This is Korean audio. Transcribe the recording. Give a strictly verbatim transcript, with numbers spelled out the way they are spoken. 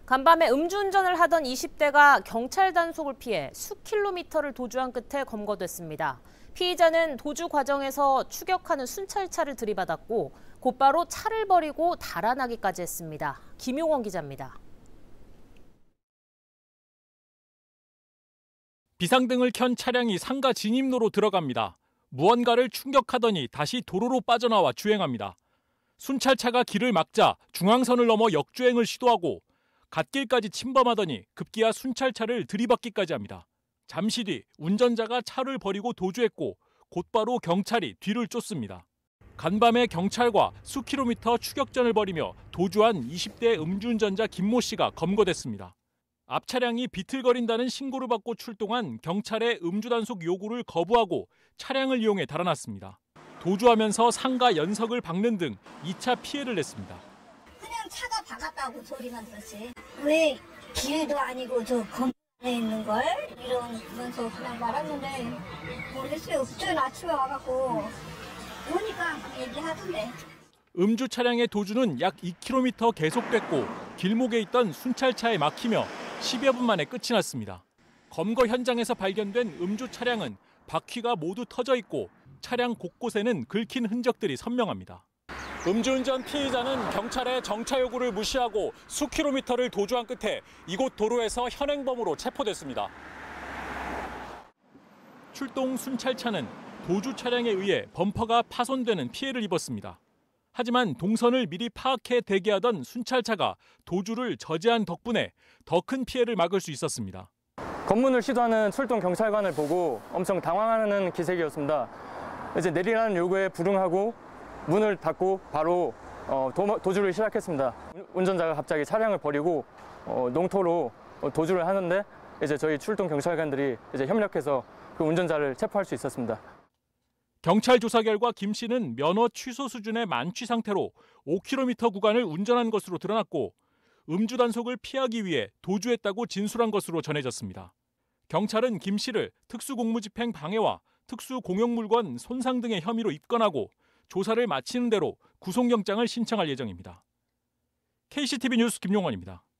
간밤에 음주운전을 하던 이십 대가 경찰 단속을 피해 수킬로미터를 도주한 끝에 검거됐습니다. 피의자는 도주 과정에서 추격하는 순찰차를 들이받았고 곧바로 차를 버리고 달아나기까지 했습니다. 김용원 기자입니다. 비상등을 켠 차량이 상가 진입로로 들어갑니다. 무언가를 충격하더니 다시 도로로 빠져나와 주행합니다. 순찰차가 길을 막자 중앙선을 넘어 역주행을 시도하고 갓길까지 침범하더니 급기야 순찰차를 들이받기까지 합니다. 잠시 뒤 운전자가 차를 버리고 도주했고 곧바로 경찰이 뒤를 쫓습니다. 간밤에 경찰과 수킬로미터 추격전을 벌이며 도주한 이십 대 음주운전자 김모 씨가 검거됐습니다. 앞 차량이 비틀거린다는 신고를 받고 출동한 경찰의 음주단속 요구를 거부하고 차량을 이용해 달아났습니다. 도주하면서 상가 연석을 박는 등 이 차 피해를 냈습니다. 그냥 차가 박았다고 소리만 들었지. 왜 길도 아니고 저 건물에 있는 걸 이러면서 그냥 말았는데 모르겠어요. 그때 아침에 와갖고 오니까 얘기하던데. 음주 차량의 도주는 약 이 킬로미터 계속됐고 길목에 있던 순찰차에 막히며 십여 분 만에 끝이 났습니다. 검거 현장에서 발견된 음주 차량은 바퀴가 모두 터져 있고 차량 곳곳에는 긁힌 흔적들이 선명합니다. 음주운전 피의자는 경찰의 정차 요구를 무시하고 수킬로미터를 도주한 끝에 이곳 도로에서 현행범으로 체포됐습니다. 출동 순찰차는 도주 차량에 의해 범퍼가 파손되는 피해를 입었습니다. 하지만 동선을 미리 파악해 대기하던 순찰차가 도주를 저지한 덕분에 더 큰 피해를 막을 수 있었습니다. 검문을 시도하는 출동 경찰관을 보고 엄청 당황하는 기색이었습니다. 이제 내리라는 요구에 불응하고 문을 닫고 바로 어, 도, 도주를 시작했습니다. 운전자가 갑자기 차량을 버리고 어, 농토로 도주를 하는데 이제 저희 출동 경찰관들이 이제 협력해서 그 운전자를 체포할 수 있었습니다. 경찰 조사 결과 김 씨는 면허 취소 수준의 만취 상태로 오 킬로미터 구간을 운전한 것으로 드러났고 음주 단속을 피하기 위해 도주했다고 진술한 것으로 전해졌습니다. 경찰은 김 씨를 특수공무집행 방해와 특수공용물건 손상 등의 혐의로 입건하고 조사를 마치는 대로 구속영장을 신청할 예정입니다. 케이씨티비 뉴스 김용원입니다.